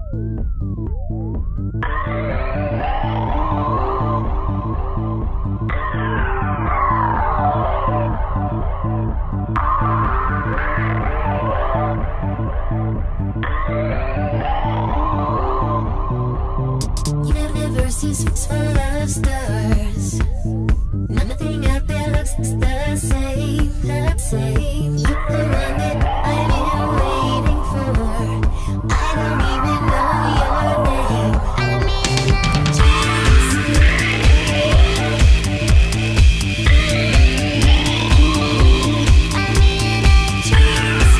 Universe is full of stars. Nothing out there looks the same, the same. You're the one that I've been waiting for. I don't even know your name. I'm in a trance. I'm in a trance.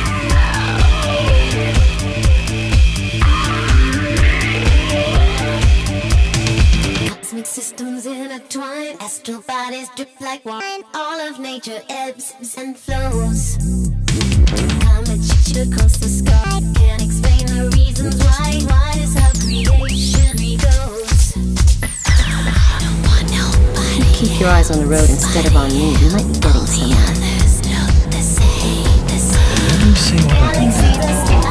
Cosmic systems intertwine, astral bodies drip like wine. All of nature ebbs and flows. Comet shoot across the sky. Can't explain the reasons why. Why is how creation goes. I don't want nobody. Keep your eyes on the road instead of on me. You might be getting somewhere. Others look the same, the same. Let me see what I can do.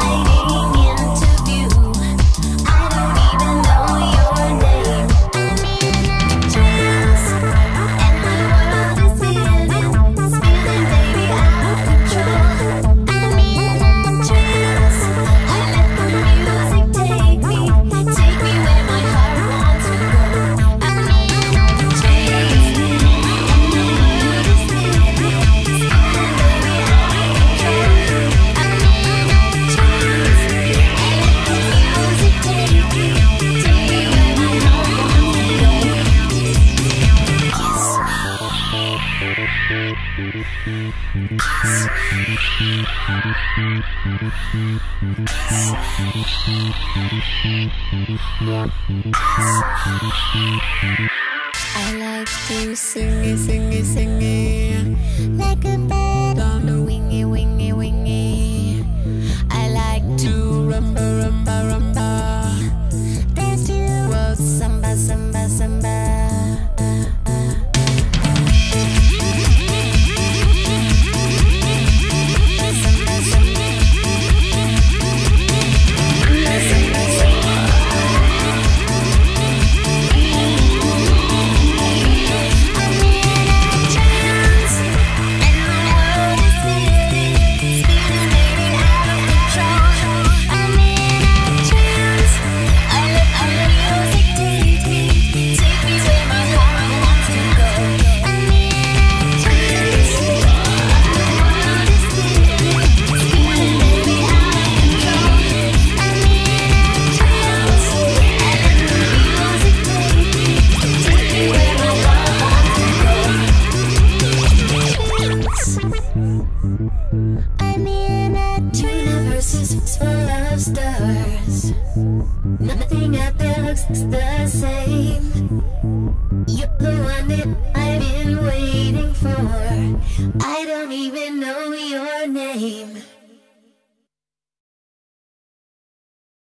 I like to sing it, sing it, sing it, like a bird on a wingy, wingy, wingy. I like to rumba, rumba, rumba. Dance to the world, samba, samba, samba. I'm in a universe is full of stars. Nothing out there looks the same. You're the one that I've been waiting for. I don't even know your name.